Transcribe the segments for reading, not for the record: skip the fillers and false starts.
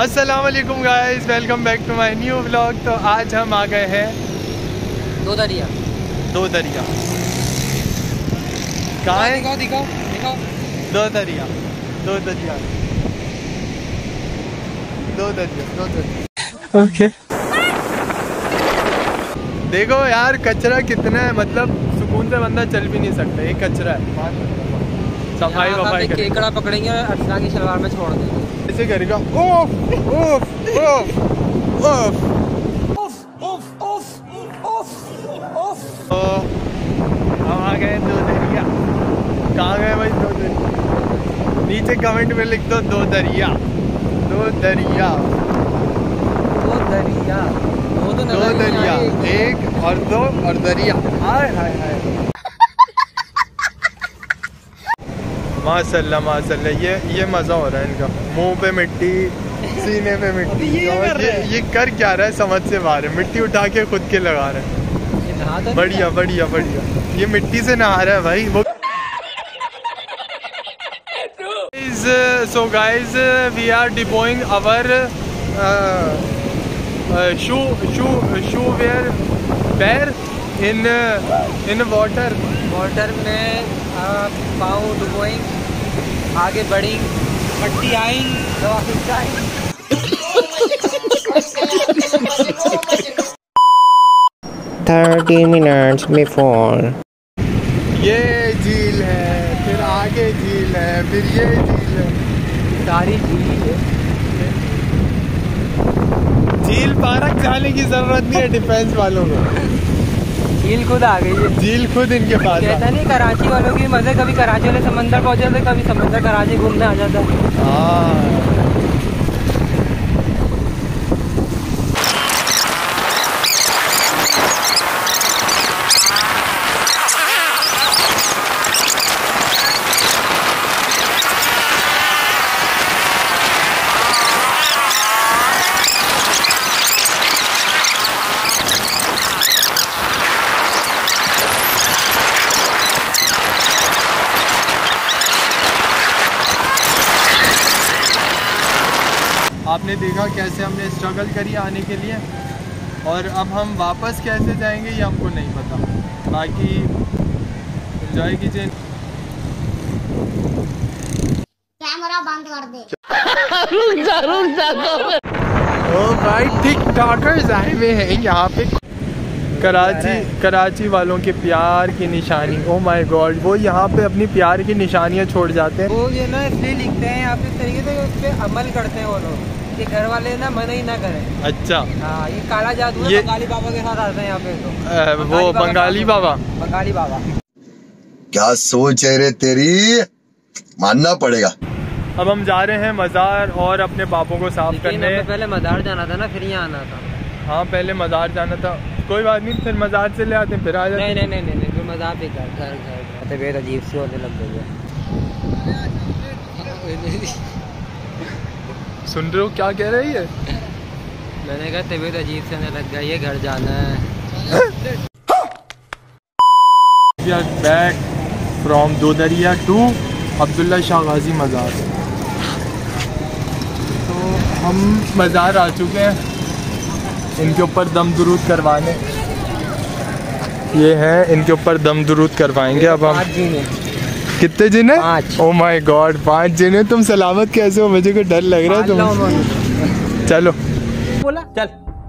अस्सलाम वालेकुम guys, welcome back to my new vlog. तो आज हम आ गए हैं दो दरिया कहाँ है? दिखाओ दो दरिया ओके। देखो यार कचरा कितना है, मतलब सुकून से बंदा चल भी नहीं सकता, ये कचरा है। सफाई वफाई केकड़ा पकड़ेंगे और अर्चना की शलवार में छोड़ देंगे, ऐसे करेगा। ओफ ओफ ओफ ओफ हम आ गए दो दरिया। कहाँ गए भाई दो दरिया? नीचे कमेंट में लिख दो दो दरिया। एक और दो और दरिया। हाय हाय हाय माशाल्लाह माशाल्लाह। ये मजा हो रहा है इनका। मुंह पे मिट्टी, सीने पे मिट्टी। ये कर क्या रहा है समझ से बाहर है। मिट्टी उठा के खुद के लगा रहा है। बढ़िया बढ़िया बढ़िया। ये मिट्टी से नहा रहा है भाई वो। So guys, we are deploying our shoe where in water में पाँव डुबोएंगे, आगे बढ़ेंगे, मट्टी आएंगे, तो वापस जाएंगे। 30 minutes before. ये झील है, फिर आगे झील है, फिर ये झील है। सारी झील है। झील पार्क जाने की जरूरत नहीं है डिफेंस वालों को। झील खुद आ गई है। झील खुद इनके पास कहता नहीं कराची वालों की मजे, कभी कराची वाले समंदर पहुंच जाते, कभी समंदर कराची घूमने आ जाता। हाँ आपने देखा कैसे हमने स्ट्रगल करी आने के लिए, और अब हम वापस कैसे जाएंगे ये हमको नहीं पता। बाकी एंजॉय कीजिए। कैमरा बंद कर दे। रुक जा ओ भाई टिक टॉकर्स आए हुए हैं यहाँ पे। कराची वालों के प्यार की निशानी। ओ माय गॉड, वो यहाँ पे अपनी प्यार की निशानियाँ छोड़ जाते हैं। वो ये ना इसलिए लिखते हैं यहाँ पे इस तरीके से, उस पर अमल करते हैं वो लोग कि घर वाले ना मना ही ना करें। अच्छा हाँ, ये काला जादू है। बंगाली बाबा के साथ आते हैं यहाँ पे। तो वो बंगाली बाबा क्या सोच है रे तेरी, मानना पड़ेगा। अब हम जा रहे हैं मज़ार और अपने पापों को साफ करने। पहले मज़ार जाना था ना, फिर यहाँ आना था। हाँ पहले मज़ार जाना था, कोई बात नहीं, फिर मज़ार से ले आते हैं, फिर आ जाते। नहीं, फिर मज़ार पे घर तबीयत अजीब सी होने लग गई है। सुन रहे हो क्या कह रही है? मैंने कहा तबीयत अजीब से होने लग गई है, घर जाना है। We are back from दोदरिया to Abdullah Shah गाजी मज़ार। तो हम मज़ार आ चुके हैं इनके ऊपर दम दुरूद करवाने। ये है इनके ऊपर दम दुरूद करवाएंगे। अब हम कितने जिन है? 5। ओ माय गॉड 5 जिन है। तुम सलामत कैसे हो? मुझे को डर लग रहा है तुम। चलो बोला चलो।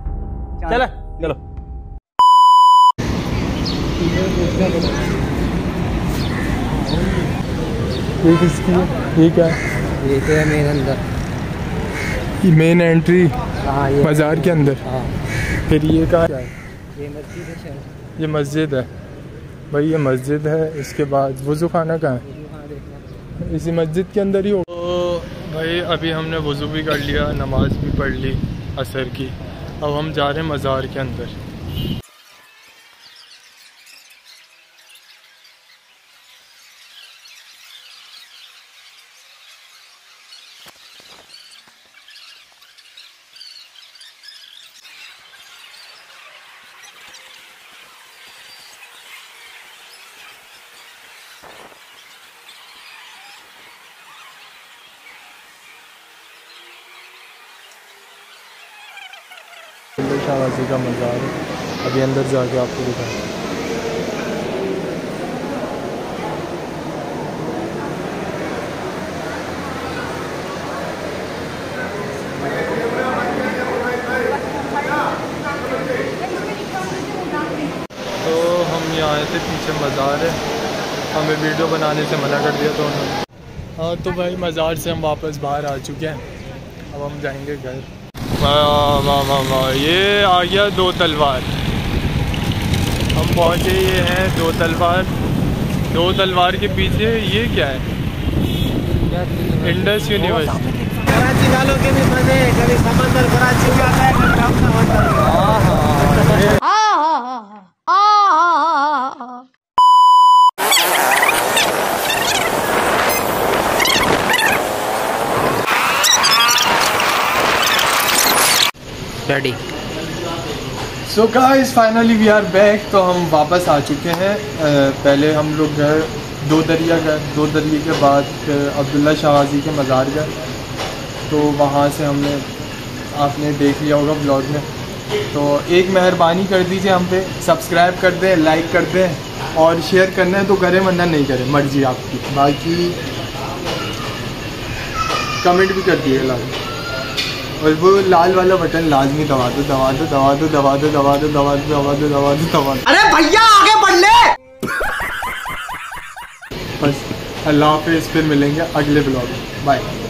ये किसकी है? ये क्या है? ये तो है मेरे अंदर, मेन एंट्री हाँ, ये मज़ार के अंदर। हाँ। फिर ये कहाँ है? ये मस्जिद है शायद। ये मस्जिद है भाई, ये मस्जिद है। इसके बाद वज़ू खाना कहाँ है? इसी मस्जिद के अंदर ही हो। तो भाई अभी हमने वज़ू भी कर लिया, नमाज भी पढ़ ली असर की। अब हम जा रहे हैं मज़ार के अंदर। शाह गाजी का मज़ार है, अभी अंदर जाके आपको दिखाएं। तो हम यहाँ आए थे, पीछे मज़ार है, हमें वीडियो बनाने से मना कर दिया तो उन्होंने। हाँ तो भाई मज़ार से हम वापस बाहर आ चुके हैं, अब हम जाएंगे घर। वाह वाह वाह वाह, ये आ गया दो तलवार। हम पहुँचे, ये हैं दो तलवार। दो तलवार के पीछे ये क्या है? Indus university. कराची वालों के भी मजे, कभी समंदर कराची में आता है, कभी अपना होता है। Ready. So guys finally we are back. तो हम वापस आ चुके हैं। पहले हम लोग गए दो दरिया के बाद फिर अब्दुल्ला शाह गाजी के मज़ार गए। तो वहाँ से हमने, आपने देख लिया होगा ब्लॉग में। तो एक मेहरबानी कर दीजिए हम पे, सब्सक्राइब कर दें, लाइक कर दें और शेयर करना है तो करें, वरना नहीं करें, मर्जी आपकी। बाकी कमेंट भी कर दिए लाल, और वो लाल वाला बटन लाजमी दबा दो, दबा दो, दबा दो, दबा दो, दबा दो, दबा दो, दबा दो, दबा दो, दबा दो। अरे भैया आगे बढ़ ले। बस अल्लाह हाफिज़, फिर मिलेंगे अगले ब्लॉग में। बाय।